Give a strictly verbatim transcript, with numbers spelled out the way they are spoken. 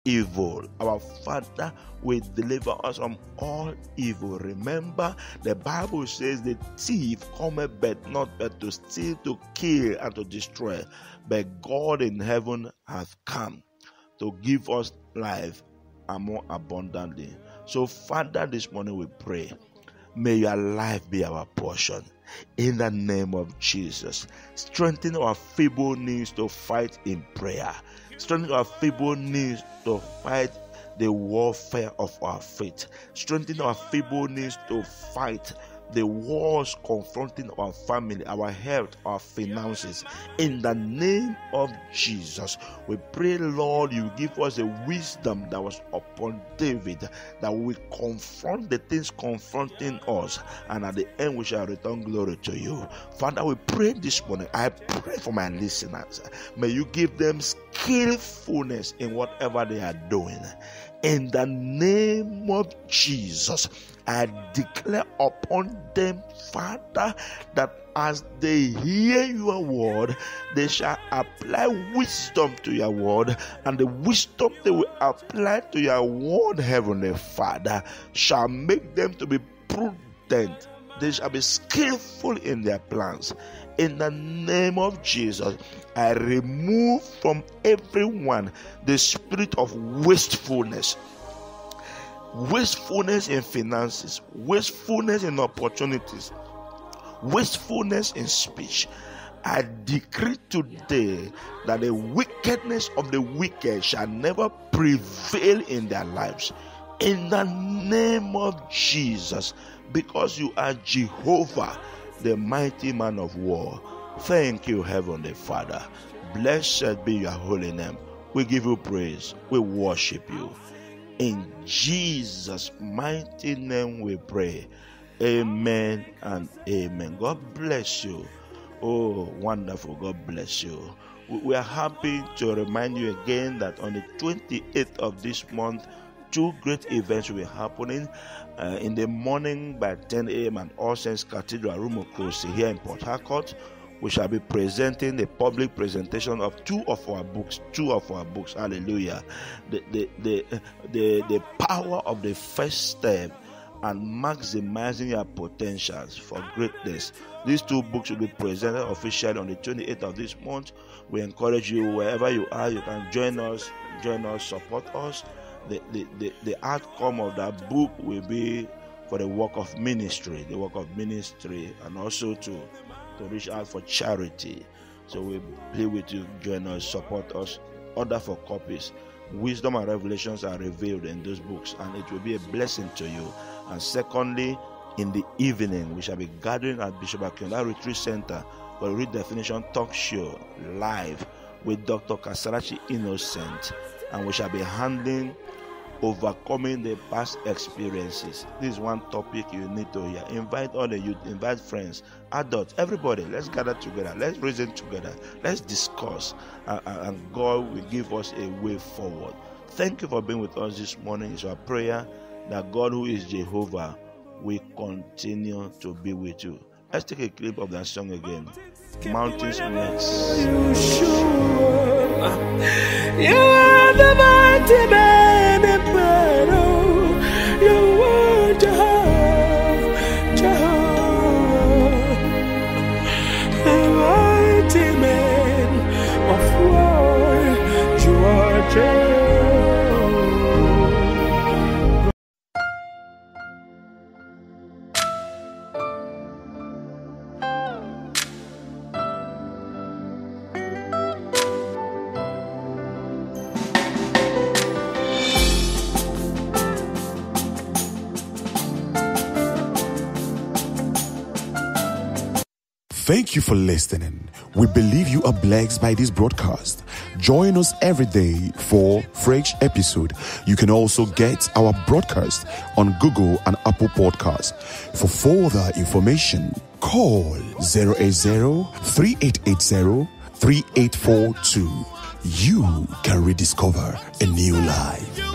evil. Our Father will deliver us from all evil. Remember, the Bible says the thief cometh but not but to steal, to kill, and to destroy. But God in heaven hath come to give us life and more abundantly. So, Father, this morning we pray, may your life be our portion. In the name of Jesus, strengthen our feeble knees to fight in prayer. Strengthen our feeble knees to fight the warfare of our faith. Strengthen our feeble knees to fight the wars confronting our family, our health, our finances. In the name of Jesus, we pray, Lord, you give us a wisdom that was upon David, that we confront the things confronting us, and at the end we shall return glory to you. Father, we pray this morning. I pray for my listeners. May you give them skillfulness in whatever they are doing. In the name of Jesus, I declare upon them, Father, that as they hear your word, they shall apply wisdom to your word, and the wisdom they will apply to your word, Heavenly Father, shall make them to be prudent. They shall be skillful in their plans. In the name of Jesus, I remove from everyone the spirit of wastefulness. Wastefulness in finances, wastefulness in opportunities, wastefulness in speech. I decree today that the wickedness of the wicked shall never prevail in their lives. In the name of Jesus, because you are Jehovah, the mighty man of war. Thank you, Heavenly Father. Blessed be your holy name. We give you praise. We worship you. In Jesus' mighty name we pray. Amen and amen. God bless you. Oh, wonderful. God bless you. We are happy to remind you again that on the twenty-eighth of this month, two great events will be happening. Uh, in the morning by ten a.m. at All Saints Cathedral, Rumokosi here in Port Harcourt, we shall be presenting the public presentation of two of our books. Two of our books. Hallelujah. The the the the, the power of the first step and maximizing your potentials for greatness. These two books will be presented officially on the twenty-eighth of this month. We encourage you, wherever you are, you can join us, join us, support us. The, the, the, the outcome of that book will be for the work of ministry, the work of ministry, and also to, to reach out for charity. So we plead with you, join us, support us, order for copies. Wisdom and revelations are revealed in those books, and it will be a blessing to you. And secondly, in the evening, we shall be gathering at Bishop Akinola Retreat Center for a redefinition talk show live with Doctor Kasarachi Innocent, and we shall be handling overcoming the past experiences. This is one topic you need to hear. Invite all the youth, invite friends, adults, everybody. Let's gather together. Let's reason together. Let's discuss, uh, and God will give us a way forward. Thank you for being with us this morning. It's our prayer that God, who is Jehovah, will continue to be with you. Let's take a clip of that song again. Mountains Next. You are the mighty man in battle. You are Jehovah, Jehovah, the mighty man of war. You are Jehovah. Thank you for listening. We believe you are blessed by this broadcast. Join us every day for fresh episode. You can also get our broadcast on Google and Apple Podcasts. For further information, call zero eight zero, three eight eight zero, three eight four two. You can rediscover a new life.